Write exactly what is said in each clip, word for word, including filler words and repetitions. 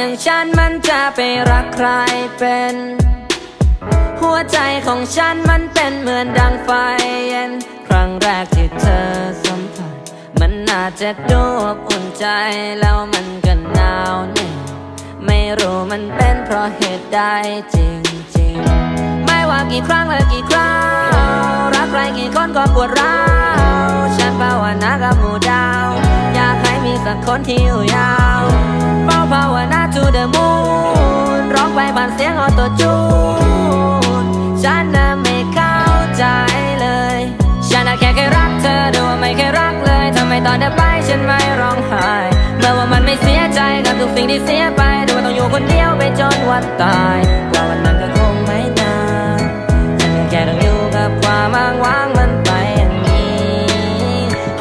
อย่างฉันมันจะไปรักใครเป็นหัวใจของฉันมันเป็นเหมือนดังไฟเย็นครั้งแรกที่เธอสัมผัสมันน่าจะดูอบอุ่นใจแล้วมันก็หนาวเหน็บไม่รู้มันเป็นเพราะเหตุใดจริงๆไม่ว่ากี่ครั้งและกี่คราวรักใครกี่คนก็ปวดร้าวฉันภาวนากับหมู่ดาวอยากให้มีสักคนที่อยู่ยาวเฝ้าภาวนา to the moon ร้องไปผ่านเสียงออโต้จูนฉันน่ะไม่เข้าใจเลยฉันน่ะแค่แค่รักเธอดูว่าไม่แค่รักเลยทำไมตอนเธอไปฉันไม่ร้องไห้เมื่อว่ามันไม่เสียใจกับทุกสิ่งที่เสียไปดูว่าต้องอยู่คนเดียวไปจนวันตายกว่าวันนั้นก็คงไม่นานฉันแค่ต้องอยู่กับความอ้างว้างมันไปอย่างนี้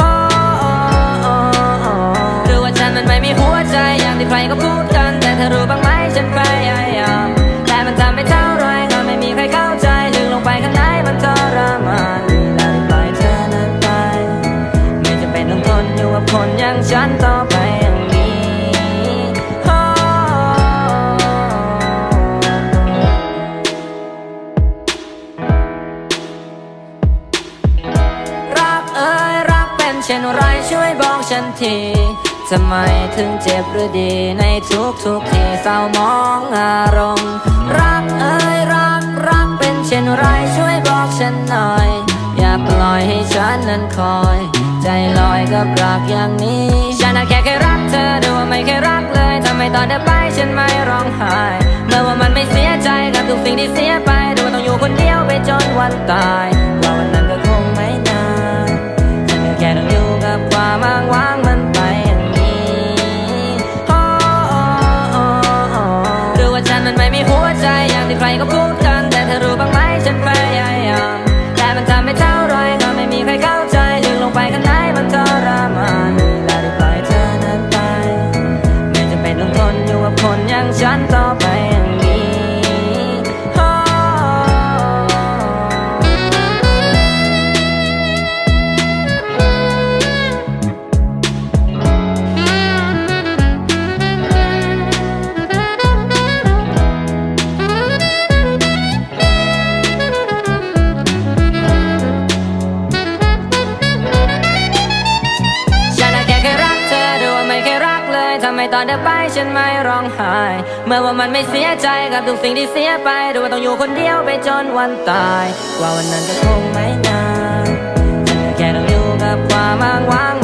หรือว่าฉันมันไม่มีหัวใจอย่างที่ใครก็พูดกันแต่เธอรู้บ้างไหมฉันพยายามแต่มันทำไม่เท่าไรก็ไม่มีใครเข้าใจลึกลงไปข้างในมันทรมานแล้วปล่อยเธอนั้นไปไม่จำเป็นต้องทนอยู่กับคนอย่างฉันต่อไปอย่างนี้รักเอ้ยรักเป็นเช่นไรช่วยบอกฉันทีทำไมถึงเจ็บหรือดีในทุกทุกที่เศร้ามองอารมณ์รักเอ้ยรักรักเป็นเช่นไรช่วยบอกฉันหน่อยอย่าปล่อยให้ฉันนั้นคอยใจลอยกับรักอย่างนี้ฉันน่ะแค่แค่รักเธอดูว่าไม่แค่รักเลยทำไมตอนเธอไปฉันไม่ร้องไห้เมื่อว่ามันไม่เสียใจกับทุกสิ่งที่เสียไปดูว่าต้องอยู่คนเดียวไปจนวันตายว่าวันนั้นก็คงไม่นานฉันแค่ต้องอยู่กับความอ้างว้างมันไปมันไม่มีหัวใจอย่างที่ใครก็พูดกันแต่เธอรู้บ้างไหมฉันพยายามแต่มันทำไม่เท่าไรก็ไม่มีใครเข้าใจลึกลงไปข้างในมันทรมานและได้ปล่อยเธอนั้นไปไม่จำเป็นต้องทนอยู่กับคนอย่างฉันต่อไปอย่างนี้ทำไมตอนเธอไปฉันไม่ร้องไห้เมื่อว่ามันไม่เสียใจกับทุกสิ่งที่เสียไปดูว่าต้องอยู่คนเดียวไปจนวันตายว่าวันนั้นจะคงไม่นานฉันแค่ต้องอยู่กับความอ้างว้าง